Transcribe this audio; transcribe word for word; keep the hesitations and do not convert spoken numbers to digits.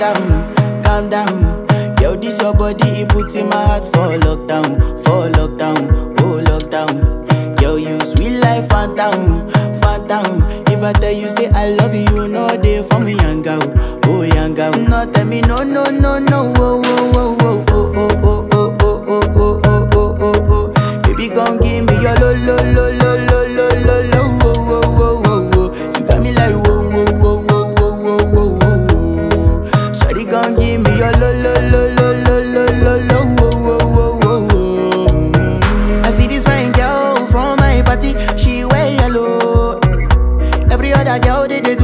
down, calm down. Yo, this your body, it puts in my heart for lockdown, for lockdown, oh lockdown. Yo, you sweet life, phantom, phantom. If I tell you say I love you, you know they for me young girl, oh young girl. No tell me no, no, no, no, oh, oh, oh.